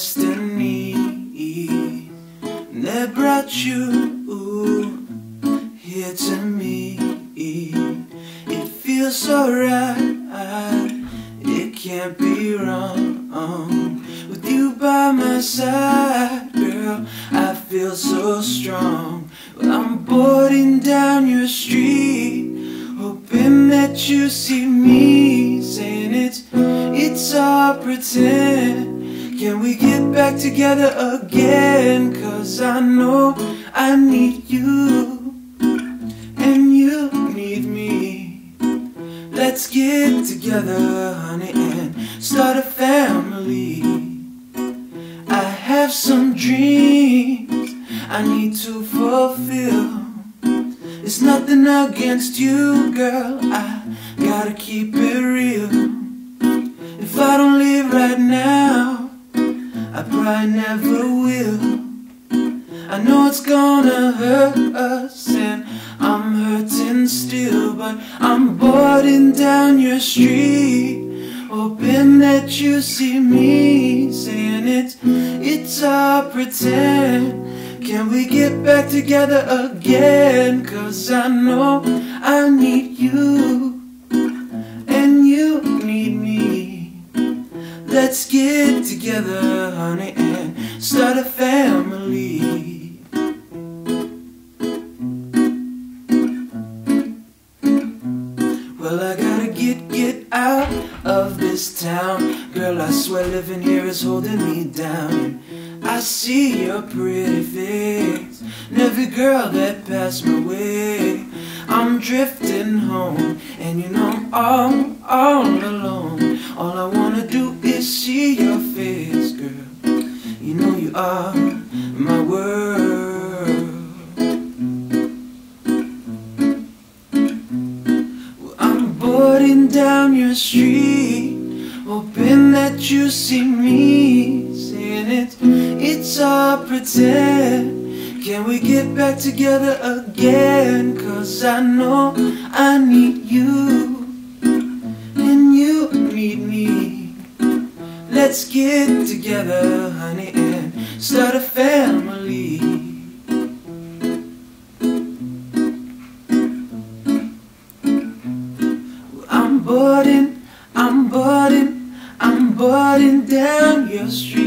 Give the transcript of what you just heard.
destiny that brought you here to me. It feels so right, it can't be wrong. With you by my side, girl, I feel so strong. Well, I'm boarding down your street, hoping that you see me, saying it's all pretend. Can we get back together again? 'Cause I know I need you and you need me. Let's get together, honey, and start a family. I have some dreams I need to fulfill. It's nothing against you, girl, I gotta keep it real. If I don't leave right now, I probably never will. I know it's gonna hurt us, and I'm hurting still, but I'm boarding down your street, hoping that you see me, saying it's all pretend. Can we get back together again? 'Cause I know I need you and you need me. Let's get together, honey, and start a family. Well, I gotta get out of this town. Girl, I swear living here is holding me down. I see your pretty face and every girl that passed my way. I'm drifting home, and you know I'm all alone. All I wanna do is see your face, girl. You know you are my world. Well, I'm boarding down your street, hoping that you see me, saying it's all pretend. Can we get back together again? 'Cause I know I need you and you need me. Let's get together, honey, and start a family. I'm boarding down your street.